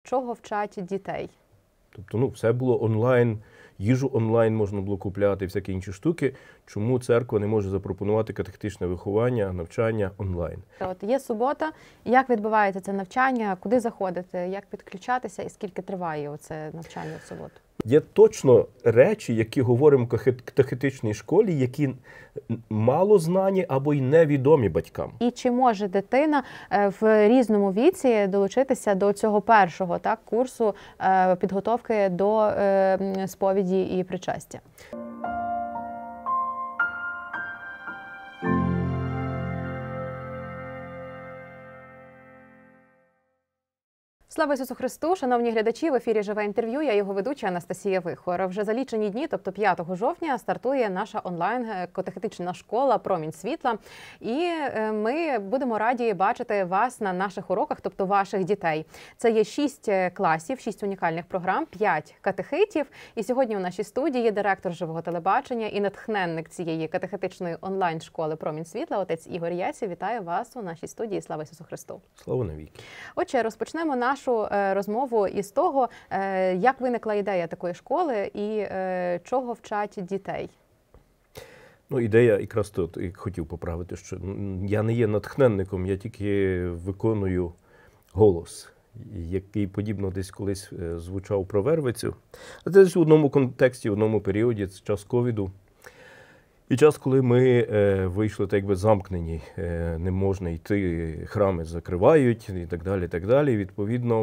чого вчать дітей? Тобто, все було онлайн, їжу онлайн можна було купляти, всякі інші штуки. Чому церква не може запропонувати катехетичне виховання, навчання онлайн? От є субота. Як відбувається це навчання? Куди заходити? Як підключатися? І скільки триває це навчання в суботу? Є точно речі, які говоримо в катехетичній школі, які мало знані або й невідомі батькам. І чи може дитина в різному віці долучитися до цього першого курсу підготовки до сповіді і причастя? Слава Ісусу Христу! Шановні глядачі, в ефірі «Живе інтерв'ю». Я його ведуча Анастасія Вихор. Вже за лічені дні, тобто 5 жовтня, стартує наша онлайн-катехетична школа «Промінь світла». І ми будемо раді бачити вас на наших уроках, тобто ваших дітей. Це є 6 класів, 6 унікальних програм, 5 катехитів. І сьогодні у нашій студії є директор «Живого телебачення» і натхненник цієї катехетичної онлайн-школи «Промінь світла», отець Ігор Ясів. Вітаю вас у нашій студії. Слава Ісусу Христу! Слава навіки! Отже, розпочнемо нашу розмову із того, як виникла ідея такої школи і чого вчать дітей. Ідея якраз тут, і хотів поправити, що я не є натхненником, я тільки виконую голос, який подібно десь колись звучав про Вервицю. А це десь в одному контексті, в одному періоді, це час ковіду. І час, коли ми вийшли так якби замкнені, не можна йти, храми закривають і так далі, і так далі. Відповідно,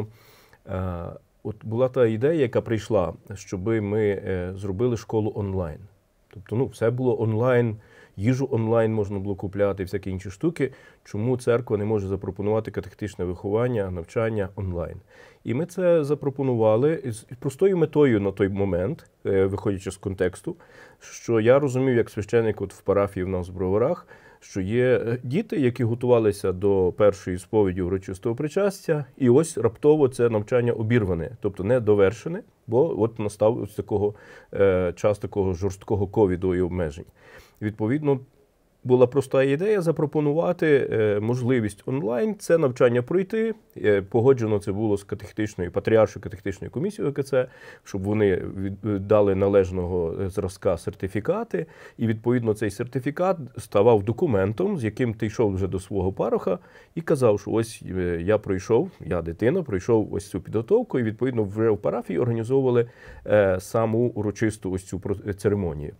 от була та ідея, яка прийшла, щоб ми зробили школу онлайн. Тобто, все було онлайн, їжу онлайн можна було купляти, всякі інші штуки. Чому церква не може запропонувати катехетичне виховання, навчання онлайн? І ми це запропонували з простою метою на той момент, виходячи з контексту, що я розумів, як священник в парафії в нас в Броварах, що є діти, які готувалися до першої сповіді урочистого причастя, і ось раптово це навчання обірване, тобто не довершене, бо от настав ось такого час такого жорсткого ковіду і обмежень. Відповідно, була проста ідея запропонувати можливість онлайн це навчання пройти. Погоджено це було з патріаршою катехетичною комісією ОКЦ, щоб вони дали належного зразка сертифікати. І, відповідно, цей сертифікат ставав документом, з яким ти йшов вже до свого пароха і казав, що ось я дитина, пройшов ось цю підготовку, і, відповідно, вже в парафії організовували саму урочисту ось цю церемонію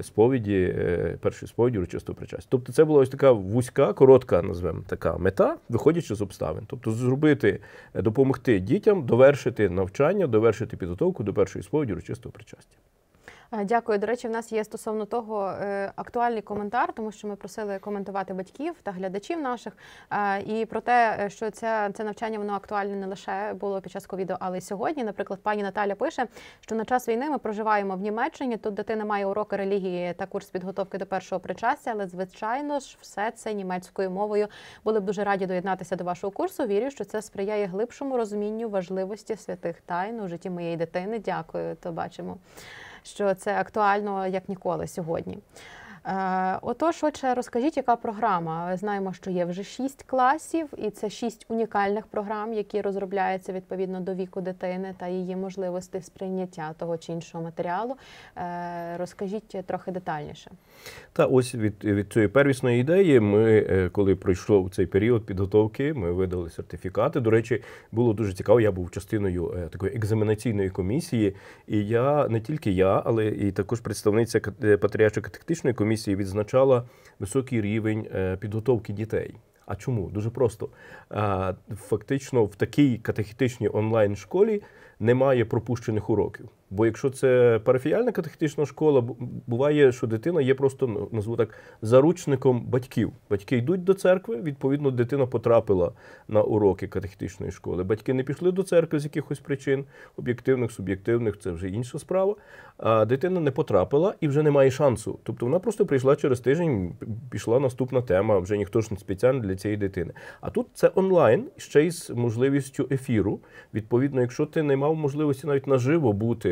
першої сповіді урочистого причастя. Тобто це була ось така вузька, коротка, назвемо, така мета, виходячи з обставин. Тобто допомогти дітям довершити навчання, довершити підготовку до першої сповіді урочистого причастя. Дякую. До речі, в нас є стосовно того актуальний коментар, тому що ми просили коментувати батьків та глядачів наших. І про те, що це навчання, воно актуальне не лише було під час ковіду, але й сьогодні. Наприклад, пані Наталя пише, що на час війни ми проживаємо в Німеччині, тут дитина має уроки релігії та курс підготовки до першого причастя, але, звичайно ж, все це німецькою мовою. Були б дуже раді доєднатися до вашого курсу. Вірю, що це сприяє глибшому розумінню важливості святих тайн у житті моєї дитини. Дякую, то бачимо, що це актуально як ніколи сьогодні. Отож, розкажіть, яка програма? Знаємо, що є вже 6 класів, і це 6 унікальних програм, які розробляються відповідно до віку дитини та її можливостей сприйняття того чи іншого матеріалу. Розкажіть трохи детальніше. Ось від цієї первісної ідеї ми, коли пройшов цей період підготовки, ми видали сертифікати. До речі, було дуже цікаво, я був частиною такої екзаменаційної комісії, і не тільки я, але і також представниця Патріаршої катехетичної комісії відзначала високий рівень підготовки дітей. А чому? Дуже просто. Фактично в такій катехетичній онлайн-школі немає пропущених уроків. Бо якщо це парафіяльна катехетична школа, буває, що дитина є просто, назву так, заручником батьків. Батьки йдуть до церкви, відповідно, дитина потрапила на уроки катехетичної школи. Батьки не пішли до церкви з якихось причин, об'єктивних, суб'єктивних, це вже інша справа. А дитина не потрапила і вже немає шансу. Тобто вона просто прийшла через тиждень, пішла наступна тема, вже ніхто ж не спеціально для цієї дитини. А тут це онлайн, ще й з можливістю ефіру. Відповідно, якщо ти не мав можливості навіть наживо бути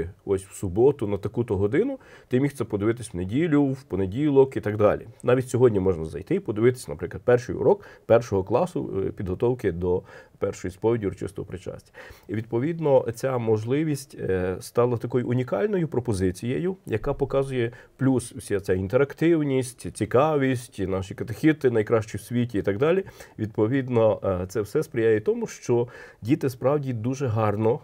бути ось в суботу на таку-то годину, ти міг це подивитись в неділю, в понеділок і так далі. Навіть сьогодні можна зайти і подивитись, наприклад, перший урок першого класу підготовки до першої сповіді урочистого причастя. І, відповідно, ця можливість стала такою унікальною пропозицією, яка показує плюс вся ця інтерактивність, цікавість, наші катехіти найкращі в світі і так далі. Відповідно, це все сприяє тому, що діти справді дуже гарно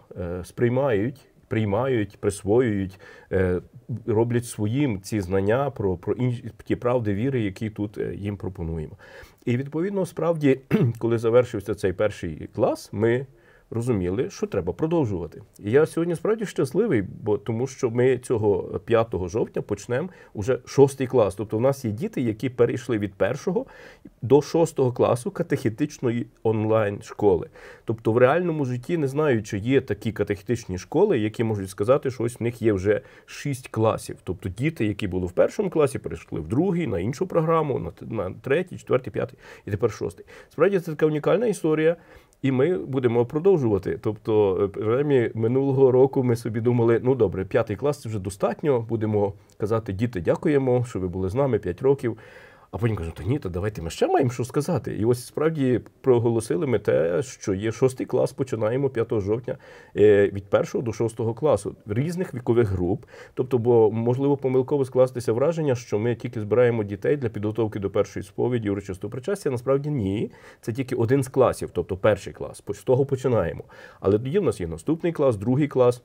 приймають, присвоюють, роблять своїм ці знання про ті правди віри, які тут їм пропонуємо. І, відповідно, справді, коли завершився цей перший клас, ми розуміли, що треба продовжувати. І я сьогодні справді щасливий, тому що ми цього 5 жовтня почнемо уже 6 клас. Тобто в нас є діти, які перейшли від 1 до 6 класу катехетичної онлайн-школи. Тобто в реальному житті не знаю, чи є такі катехетичні школи, які можуть сказати, що ось в них є вже 6 класів. Тобто діти, які були в 1 класі, перейшли в 2, на іншу програму, на 3, 4, 5 і тепер 6. Справді це така унікальна історія. І ми будемо продовжувати. Тобто, принаймні, минулого року ми собі думали, ну добре, 5 клас – це вже достатньо, будемо казати, діти, дякуємо, що ви були з нами 5 років. А потім кажуть, ні, то давайте ми ще маємо що сказати. І ось справді проголосили ми те, що є 6 клас, починаємо 5 жовтня від 1 до 6 класу, різних вікових груп. Тобто, бо можливо помилково скластися враження, що ми тільки збираємо дітей для підготовки до першої сповіді, урочистого причастя. Насправді ні, це тільки один з класів, тобто перший клас, з того починаємо. Але тоді в нас є наступний клас, другий клас,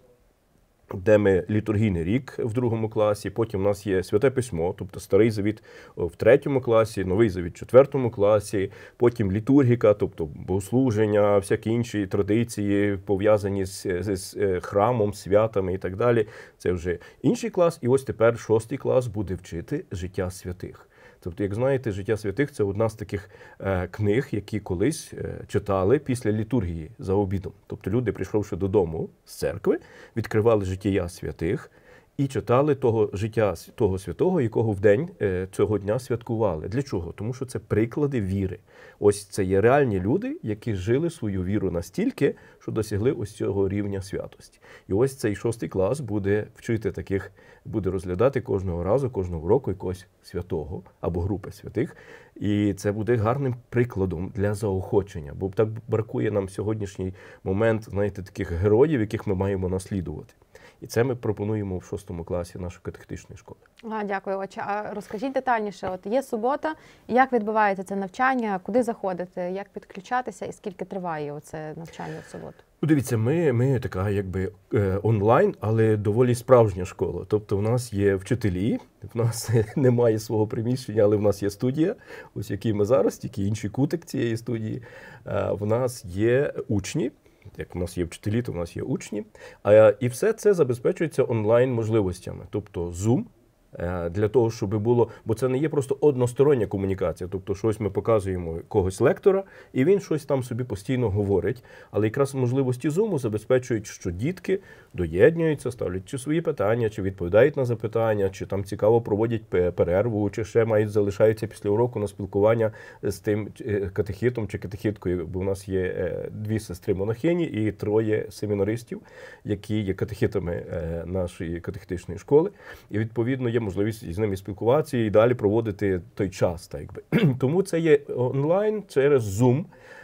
де ми літургійний рік в 2 класі, потім у нас є Святе Письмо, тобто Старий Завіт в 3 класі, Новий Завіт в 4 класі, потім літургіка, тобто богослуження, всякі інші традиції, пов'язані з храмом, святами і так далі. Це вже інший клас, і ось тепер 6 клас буде вчити життя святих. Тобто, як знаєте, «Життя святих» – це одна з таких книг, які колись читали після літургії за обідом. Тобто люди, прийшовши додому з церкви, відкривали «Життя святих» і читали життя того святого, якого в день цього дня святкували. Для чого? Тому що це приклади віри. Ось це є реальні люди, які жили свою віру настільки, що досягли ось цього рівня святості. І ось цей 6 клас буде вчити таких, буде розглядати кожного разу, кожного року якогось святого або групи святих. І це буде гарним прикладом для заохочення. Бо так бракує нам в сьогоднішній момент, знаєте, таких героїв, яких ми маємо наслідувати. І це ми пропонуємо в 6 класі нашої катехетичної школи. Дякую, отче. А розкажіть детальніше, от є субота, як відбувається це навчання, куди заходити, як підключатися і скільки триває оце навчання в суботу? Дивіться, ми така якби онлайн, але доволі справжня школа. Тобто в нас є вчителі, в нас немає свого приміщення, але в нас є студія, ось який ми зараз, тільки інший кутик цієї студії. В нас є учні. Як у нас є вчителі, то в нас є учні. І все це забезпечується онлайн-можливостями. Тобто Zoom, для того, щоб було... Бо це не є просто одностороння комунікація. Тобто щось ми показуємо когось лектора, і він щось там собі постійно говорить. Але якраз можливості Zoom забезпечують, що дітки доєднуються, ставлять чи свої питання, чи відповідають на запитання, чи там цікаво проводять перерву, чи ще залишаються після уроку на спілкування з тим катехітом чи катехіткою. Бо у нас є 2 сестри-монахині і 3 семінаристів, які є катехітами нашої катехетичної школи. І, відповідно, є можливість з ними спілкуватися і далі проводити той час. Так якби. Тому це є онлайн через Zoom,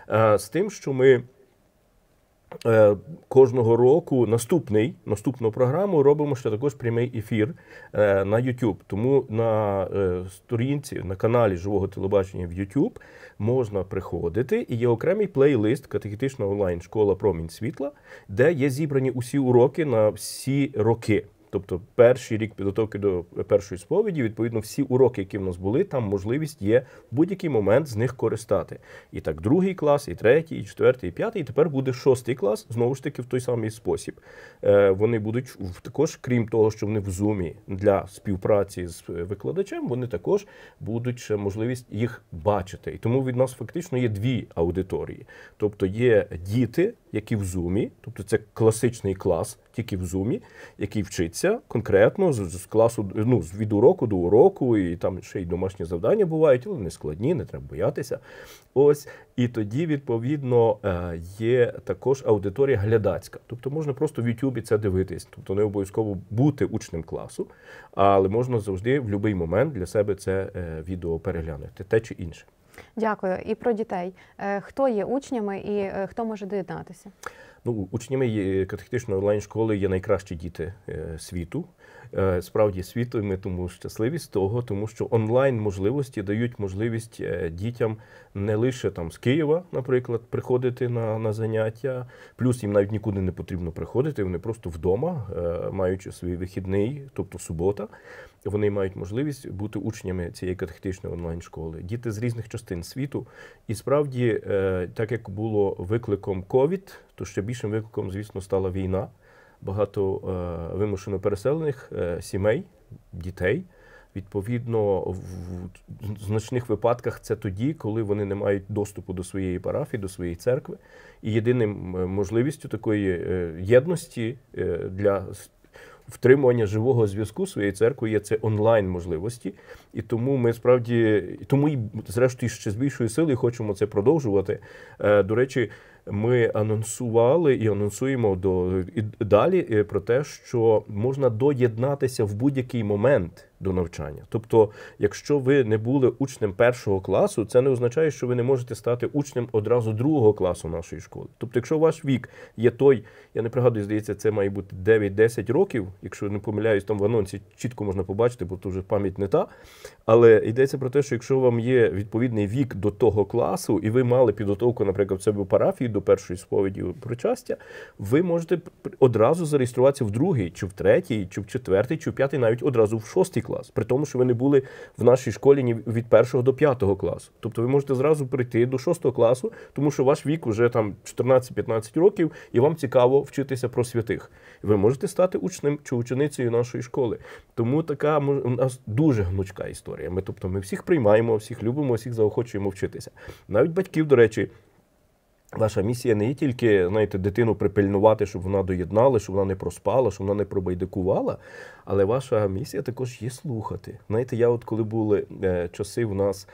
з тим, що ми кожного року наступну програму робимо ще також прямий ефір на YouTube. Тому на сторінці, на каналі Живого телебачення в YouTube можна приходити, і є окремий плейлист «Катехетична онлайн-школа Промінь світла», де є зібрані усі уроки на всі роки. Тобто перший рік підготовки до першої сповіді, відповідно, всі уроки, які в нас були, там можливість є в будь-який момент з них користати. І так, 2 клас, і 3, і 4, і 5, і тепер буде 6 клас, знову ж таки, в той самий спосіб. Вони будуть також, крім того, що вони в Zoom для співпраці з викладачем, вони також будуть ще можливість їх бачити. І тому від нас фактично є 2 аудиторії. Тобто є діти, які в Zoom, тобто це класичний клас, тільки в Zoom, який вчиться конкретно з класу, ну, від уроку до уроку, і там ще й домашні завдання бувають, але не складні, не треба боятися. Ось, і тоді, відповідно, є також аудиторія глядацька. Тобто можна просто в YouTube це дивитись. Тобто не обов'язково бути учнем класу, але можна завжди в будь-який момент для себе це відео переглянути, те чи інше. Дякую. І про дітей. Хто є учнями і хто може доєднатися? Ну, учнями катехетичної онлайн-школи є найкращі діти світу. Справді світу, і ми тому щасливі з того, тому що онлайн-можливості дають можливість дітям не лише там з Києва, наприклад, приходити на заняття, плюс їм навіть нікуди не потрібно приходити, вони просто вдома, маючи свій вихідний, тобто субота, вони мають можливість бути учнями цієї катехетичної онлайн-школи. Діти з різних частин світу. І справді, так як було викликом COVID, то ще більшим викликом, звісно, стала війна. Багато вимушено переселених сімей, дітей. Відповідно, в значних випадках це тоді, коли вони не мають доступу до своєї парафії, до своєї церкви. І єдиним можливістю такої єдності для втримування живого зв'язку своєї церкви є це онлайн-можливості. І тому ми справді, тому і зрештою ще з більшою силою хочемо це продовжувати. До речі, ми анонсували і анонсуємо і далі про те, що можна доєднатися в будь-який момент до навчання. Тобто, якщо ви не були учнем першого класу, це не означає, що ви не можете стати учнем одразу другого класу нашої школи. Тобто, якщо ваш вік є той, я не пригадую, здається, це має бути 9-10 років, якщо не помиляюсь, там в анонсі чітко можна побачити, бо то вже пам'ять не та. Але йдеться про те, що якщо вам є відповідний вік до того класу, і ви мали підготовку, наприклад, в себе в парафії до першої сповіді причастя, ви можете одразу зареєструватися в другий, чи в третій, чи в четвертий, чи в п'ятий, навіть одразу в шостий клас. При тому, що ви не були в нашій школі ні від 1 до 5 класу. Тобто ви можете зразу прийти до 6 класу, тому що ваш вік вже там 14-15 років, і вам цікаво вчитися про святих. Ви можете стати учнем чи ученицею нашої школи. Тому така у нас дуже гнучка історія. Ми всіх приймаємо, всіх любимо, всіх заохочуємо вчитися. Навіть батьків, до речі, ваша місія не є тільки, знаєте, дитину припильнувати, щоб вона доєднала, щоб вона не проспала, щоб вона не пробайдикувала, але ваша місія також є слухати. Знаєте, я от коли були часи в нас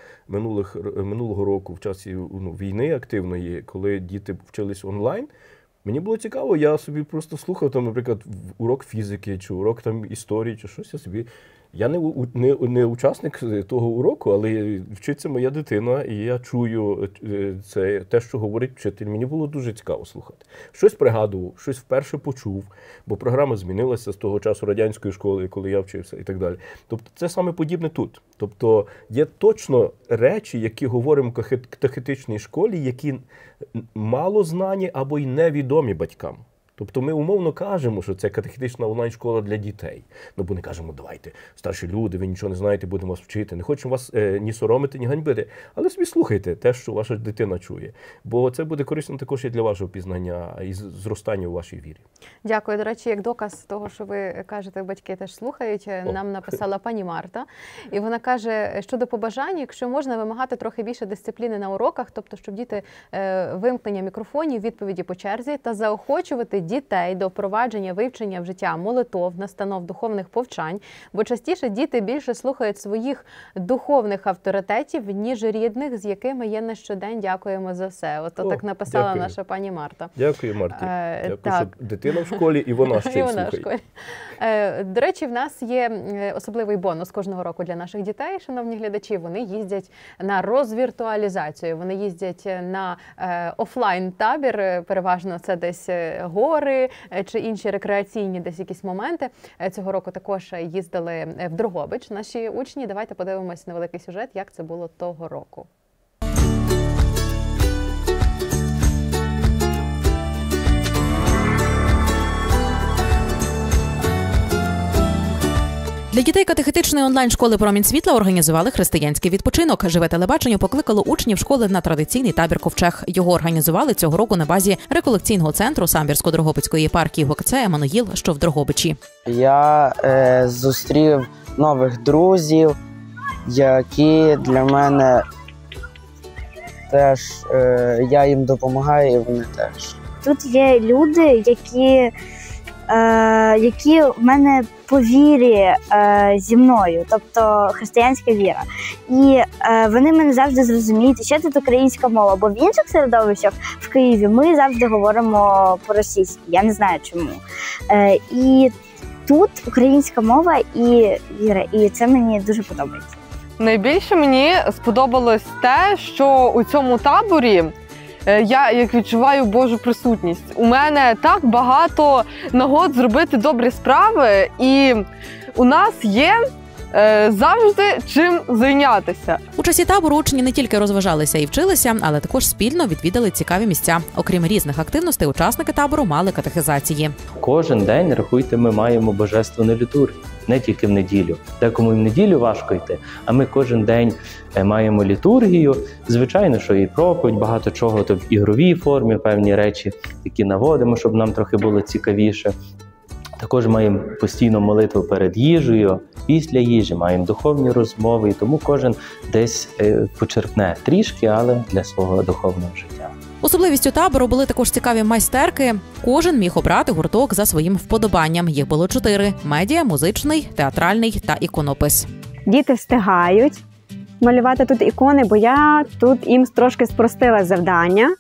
минулого року, в часі війни активної, коли діти вчились онлайн, мені було цікаво, я собі просто слухав, там, наприклад, урок фізики, чи урок там історії, чи щось я собі. Я не учасник того уроку, але вчиться моя дитина, і я чую це, те, що говорить вчитель. Мені було дуже цікаво слухати. Щось пригадував, щось вперше почув, бо програма змінилася з того часу радянської школи, коли я вчився і так далі. Тобто це саме подібне тут. Тобто є точно речі, які говоримо в катехетичній школі, які мало знані або й невідомі батькам. Тобто ми умовно кажемо, що це катехетична онлайн-школа для дітей. Ну, бо не кажемо, давайте, старші люди, ви нічого не знаєте, будемо вас вчити. Не хочемо вас ні соромити, ні ганьбити. Але собі слухайте те, що ваша дитина чує. Бо це буде корисно також і для вашого пізнання і зростання у вашій вірі. Дякую. До речі, як доказ того, що ви кажете, батьки теж слухають, нам написала пані Марта. І вона каже, щодо побажань, якщо можна вимагати трохи більше дисципліни на уроках, тобто, щоб діти вимкнення мікрофонів, відповіді по черзі та заохочувати дітей до впровадження вивчення в життя молитов, настанов, духовних повчань, бо частіше діти більше слухають своїх духовних авторитетів, ніж рідних, з якими є на щодень. Дякуємо за все. Ото так написала дякую. Наша пані Марта. Дякую, Марті. Дякую, так. Що дитина в школі і вона ще й слухає. До речі, в нас є особливий бонус кожного року для наших дітей, шановні глядачі. Вони їздять на розвіртуалізацію, вони їздять на офлайн-табір, переважно це десь гори чи інші рекреаційні десь якісь моменти. Цього року також їздили в Дрогобич наші учні. Давайте подивимось невеликий сюжет, як це було того року. Для дітей катехетичної онлайн-школи «Промінь світла» організували християнський відпочинок. Живе телебачення покликало учнів школи на традиційний табір «Ковчег». Його організували цього року на базі реколекційного центру Самбірсько-Дрогобицької єпархії ГОКЦ «Еммануїл», що в Дрогобичі. Я зустрів нових друзів, які для мене теж, я їм допомагаю, і вони теж тут є люди, які в мене по вірі зі мною, тобто християнська віра. І вони мене завжди зрозуміють, що тут українська мова, бо в інших середовищах в Києві ми завжди говоримо по-російськи, я не знаю чому. І тут українська мова і віра, і це мені дуже подобається. Найбільше мені сподобалось те, що у цьому таборі я як відчуваю Божу присутність. У мене так багато нагод зробити добрі справи, і у нас є завжди чим зайнятися. У часі табору учні не тільки розважалися і вчилися, але також спільно відвідали цікаві місця. Окрім різних активностей, учасники табору мали катехизації. Кожен день, рахуйте, ми маємо божественну літургію. Не тільки в неділю. Декому і в неділю важко йти, а ми кожен день маємо літургію. Звичайно, що і проповідь, багато чого, то в ігровій формі, певні речі, які наводимо, щоб нам трохи було цікавіше. Також маємо постійно молитву перед їжею, після їжі, маємо духовні розмови, і тому кожен десь почерпне трішки, але для свого духовного життя. Особливістю табору були також цікаві майстерки. Кожен міг обрати гурток за своїм вподобанням. Їх було 4 – медіа, музичний, театральний та іконопис. Діти встигають малювати тут ікони, бо я тут їм трошки спростила завдання.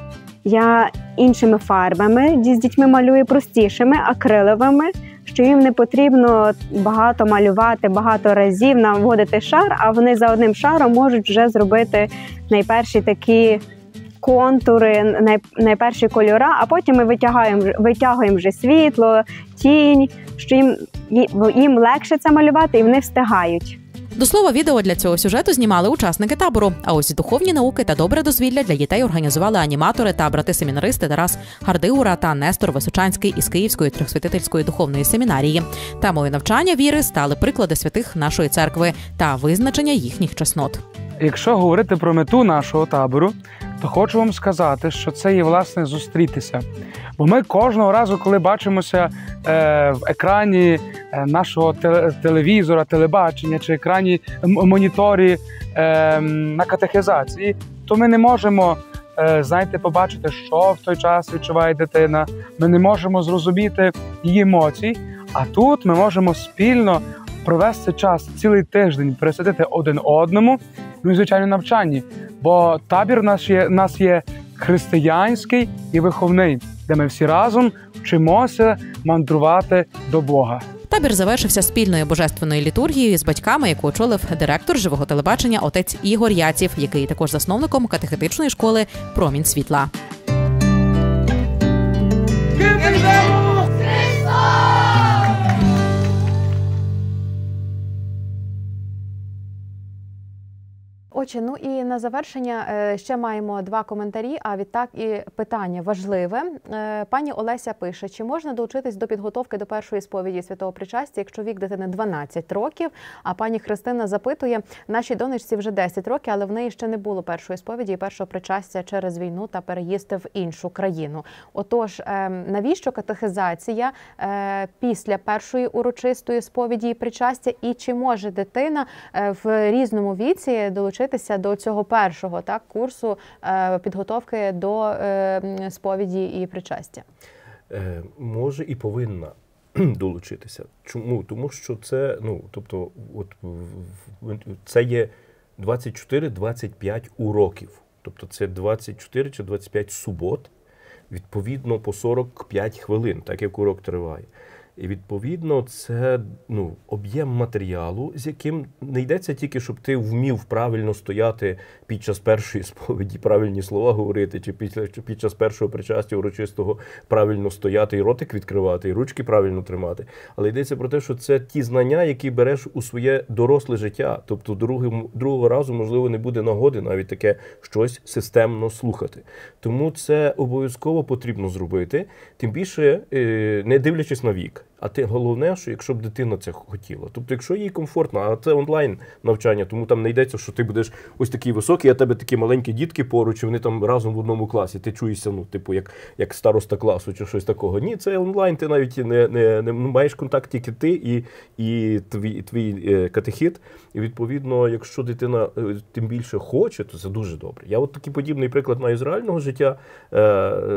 Я іншими фарбами з дітьми малюю, простішими, акриловими, що їм не потрібно багато малювати, багато разів наводити шар, а вони за одним шаром можуть вже зробити найперші такі контури, найперші кольора, а потім ми витягуємо вже світло, тінь, що їм легше це малювати і вони встигають. До слова, відео для цього сюжету знімали учасники табору. А ось духовні науки та добре дозвілля для дітей організували аніматори та брати-семінаристи Тарас Гардигура та Нестор Височанський із Київської Трьохсвятительської духовної семінарії. Темою навчання віри стали приклади святих нашої церкви та визначення їхніх чеснот. Якщо говорити про мету нашого табору, то хочу вам сказати, що це є, власне, зустрітися. Бо ми кожного разу, коли бачимося в екрані нашого телевізора, телебачення чи екрані моніторі на катехизації, то ми не можемо, побачити, що в той час відчуває дитина. Ми не можемо зрозуміти її емоцій, а тут ми можемо спільно провести час, цілий тиждень, присвятити один одному, ну і, звичайно, навчанні. Бо табір у нас є християнський і виховний, де ми всі разом вчимося мандрувати до Бога. Табір завершився спільною божественною літургією з батьками, яку очолив директор живого телебачення отець Ігор Яців, який також засновником катехетичної школи «Промінь світла». Отже, ну і на завершення ще маємо 2 коментарі, а відтак і питання важливе. Пані Олеся пише, чи можна долучитись до підготовки до першої сповіді святого причастя, якщо вік дитини 12 років? А пані Христина запитує, нашій донечці вже 10 років, але в неї ще не було першої сповіді і першого причастя через війну та переїзд в іншу країну. Отож, навіщо катехизація після першої урочистої сповіді і причастя? І чи може дитина в різному віці долучитися до цього першого курсу підготовки до сповіді і причастя? Може і повинна долучитися. Чому? Тому що це, це є 24-25 уроків. Тобто це 24 чи 25 субот, відповідно по 45 хвилин, так як урок триває. І, відповідно, це об'єм матеріалу, з яким не йдеться тільки, щоб ти вмів правильно стояти під час першої сповіді, правильні слова говорити, чи під час першого причастя урочистого правильно стояти і ротик відкривати, і ручки правильно тримати. Але йдеться про те, що це ті знання, які береш у своє доросле життя. Тобто другого разу, можливо, не буде нагоди навіть таке щось системно слухати. Тому це обов'язково потрібно зробити, тим більше не дивлячись на вік. А головне, що якщо б дитина це хотіла. Тобто, якщо їй комфортно, а це онлайн навчання, тому там не йдеться, що ти будеш ось такий високий, а тебе такі маленькі дітки поруч, і вони там разом в одному класі. Ти чуєшся, як староста класу чи щось такого. Ні, це онлайн, ти навіть не маєш контакт тільки ти і твій катехіт. І, відповідно, якщо дитина тим більше хоче, то це дуже добре. Я от такий подібний приклад маю з реального життя.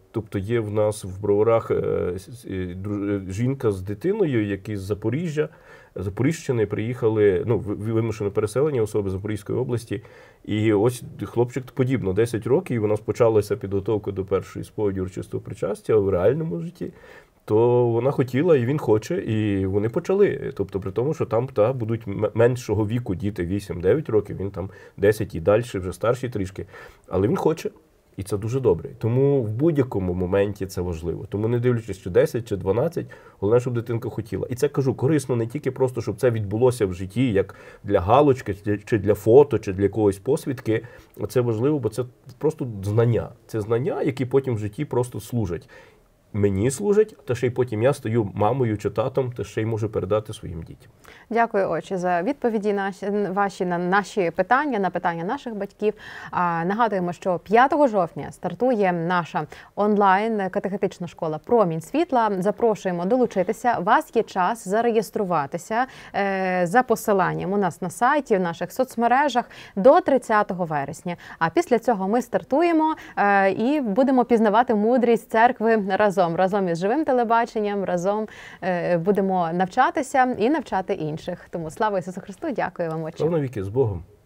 Тобто є в нас в Броварах жінка з дитиною, які з Запоріжщини приїхали, вимушене переселення особи Запорізької області. І ось хлопчик подібно, 10 років, і у нас почалася підготовка до першої сповіді урочистого причастя в реальному житті. То вона хотіла, і він хоче, і вони почали. Тобто при тому, що там будуть меншого віку діти, 8-9 років, він там 10 і далі, вже старші трішки. Але він хоче, і це дуже добре. Тому в будь-якому моменті це важливо. Тому не дивлячись, чи 10, чи 12, головне, щоб дитинка хотіла. І це, кажу, корисно не тільки просто, щоб це відбулося в житті, як для галочки, чи для фото, чи для якогось посвідки. Це важливо, бо це просто знання. Це знання, які потім в житті просто служать. Мені служать, та ще й потім я стаю мамою чи татом, та ще й можу передати своїм дітям. Дякую, отче, за відповіді ваші на наші питання, на питання наших батьків. Нагадуємо, що 5 жовтня стартує наша онлайн-катехетична школа «Промінь світла». Запрошуємо долучитися. У вас є час зареєструватися за посиланням у нас на сайті, в наших соцмережах до 30 вересня. А після цього ми стартуємо і будемо пізнавати мудрість церкви разом із живим телебаченням, разом будемо навчатися і навчати інших. Тому слава Ісусу Христу, дякую вам, отче. Слава навіки, з Богом.